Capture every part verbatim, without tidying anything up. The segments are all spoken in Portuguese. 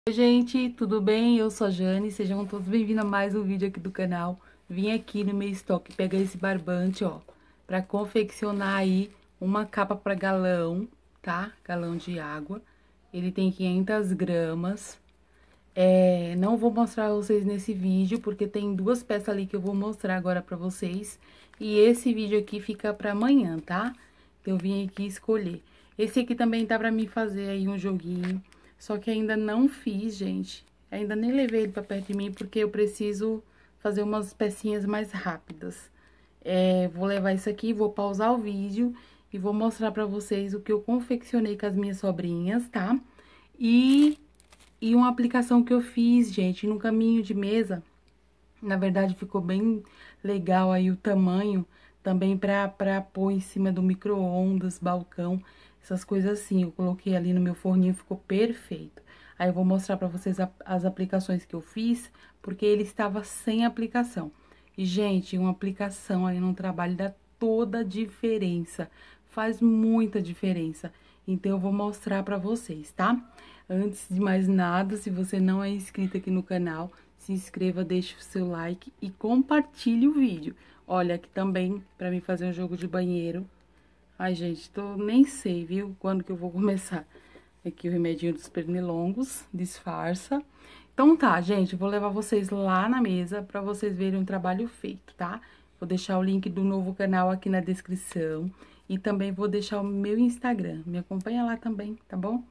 Oi gente, tudo bem? Eu sou a Jane, sejam todos bem-vindos a mais um vídeo aqui do canal. Vim aqui no meu estoque pegar esse barbante, ó, pra confeccionar aí uma capa pra galão, tá? Galão de água. Ele tem quinhentas gramas. É, não vou mostrar pra vocês nesse vídeo, porque tem duas peças ali que eu vou mostrar agora pra vocês. E esse vídeo aqui fica pra amanhã, tá? Então, eu vim aqui escolher. Esse aqui também tá pra mim fazer aí um joguinho. Só que ainda não fiz, gente. Ainda nem levei ele pra perto de mim, porque eu preciso fazer umas pecinhas mais rápidas. É, vou levar isso aqui, vou pausar o vídeo e vou mostrar pra vocês o que eu confeccionei com as minhas sobrinhas, tá? E, e uma aplicação que eu fiz, gente, no caminho de mesa. Na verdade, ficou bem legal aí o tamanho, também pra, pra pôr em cima do micro-ondas, balcão, essas coisas assim. Eu coloquei ali no meu forninho, ficou perfeito. Aí eu vou mostrar pra vocês a, as aplicações que eu fiz, porque ele estava sem aplicação. E, gente, uma aplicação aí no trabalho dá toda a diferença, faz muita diferença. Então, eu vou mostrar pra vocês, tá? Antes de mais nada, se você não é inscrito aqui no canal, se inscreva, deixe o seu like e compartilhe o vídeo. Olha, aqui também, pra mim fazer um jogo de banheiro. Ai, gente, tô, nem sei, viu, quando que eu vou começar. Aqui o remedinho dos pernilongos, disfarça. Então tá, gente, vou levar vocês lá na mesa pra vocês verem o trabalho feito, tá? Vou deixar o link do novo canal aqui na descrição. E também vou deixar o meu Instagram. Me acompanha lá também, tá bom?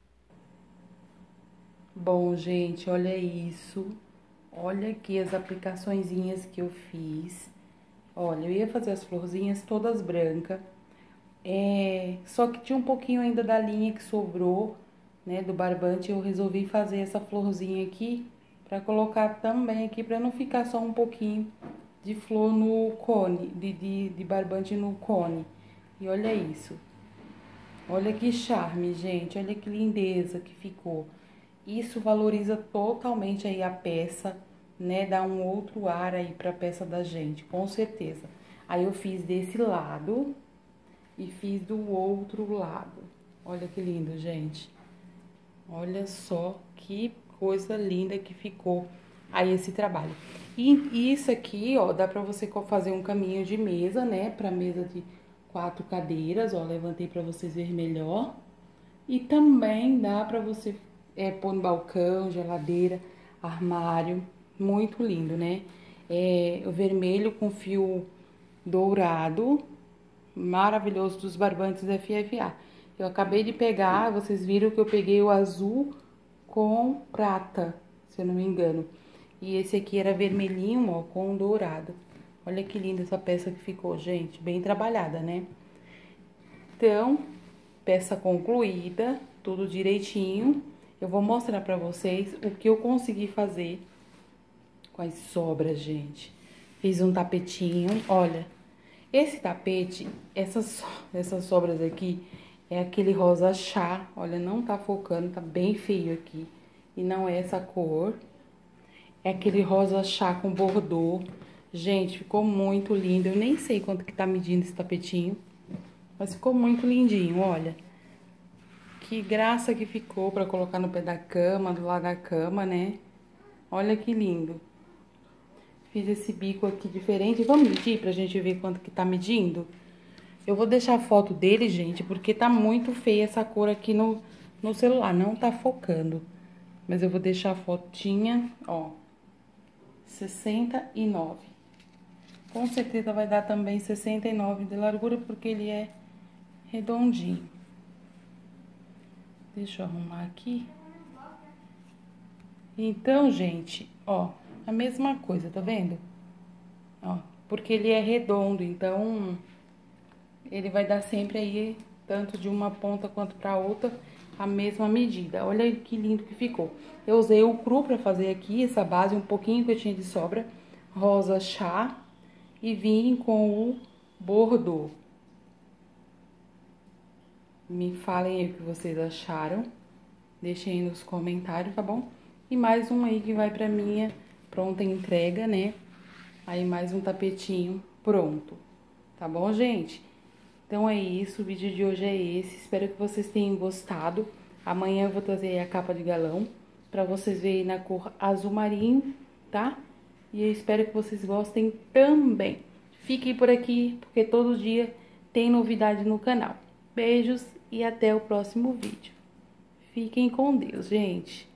Bom, gente, olha isso. Olha aqui as aplicaçõezinhas que eu fiz. Olha, eu ia fazer as florzinhas todas brancas. É, só que tinha um pouquinho ainda da linha que sobrou, né, do barbante. Eu resolvi fazer essa florzinha aqui pra colocar também aqui, pra não ficar só um pouquinho de flor no cone, de, de, de barbante no cone. E olha isso. Olha que charme, gente. Olha que lindeza que ficou. Isso valoriza totalmente aí a peça, né? Dá um outro ar aí pra peça da gente, com certeza. Aí eu fiz desse lado e fiz do outro lado. Olha que lindo, gente. Olha só que coisa linda que ficou aí esse trabalho. E isso aqui, ó, dá pra você fazer um caminho de mesa, né? Pra mesa de quatro cadeiras, ó, levantei pra vocês verem melhor. E também dá pra você é, pôr no balcão, geladeira, armário. Muito lindo, né? É, o vermelho com fio dourado, maravilhoso, dos barbantes F F A. Eu acabei de pegar, vocês viram que eu peguei o azul com prata, se eu não me engano. E esse aqui era vermelhinho, ó, com dourado. Olha que linda essa peça que ficou, gente. Bem trabalhada, né? Então, peça concluída, tudo direitinho. Eu vou mostrar pra vocês o que eu consegui fazer com as sobras, gente. Fiz um tapetinho, olha. Esse tapete, essas, essas sobras aqui, é aquele rosa chá. Olha, não tá focando, tá bem feio aqui. E não é essa cor. É aquele rosa chá com bordô. Gente, ficou muito lindo. Eu nem sei quanto que tá medindo esse tapetinho. Mas ficou muito lindinho, olha. Que graça que ficou pra colocar no pé da cama, do lado da cama, né? Olha que lindo. Fiz esse bico aqui diferente. Vamos medir pra gente ver quanto que tá medindo? Eu vou deixar a foto dele, gente, porque tá muito feia essa cor aqui no, no celular. Não tá focando. Mas eu vou deixar a fotinha, ó. sessenta e nove. Com certeza vai dar também sessenta e nove de largura, porque ele é redondinho. Deixa eu arrumar aqui. Então, gente, ó, a mesma coisa, tá vendo? Ó, porque ele é redondo, então ele vai dar sempre aí, tanto de uma ponta quanto pra outra, a mesma medida. Olha que lindo que ficou. Eu usei o cru pra fazer aqui, essa base, um pouquinho que eu tinha de sobra, rosa chá, e vim com o bordô. Me falem aí o que vocês acharam. Deixem aí nos comentários, tá bom? E mais um aí que vai pra minha pronta entrega, né? Aí mais um tapetinho pronto. Tá bom, gente? Então é isso, o vídeo de hoje é esse. Espero que vocês tenham gostado. Amanhã eu vou trazer a capa de galão pra vocês verem na cor azul marinho, tá? E eu espero que vocês gostem também. Fiquem por aqui, porque todo dia tem novidade no canal. Beijos e até o próximo vídeo. Fiquem com Deus, gente.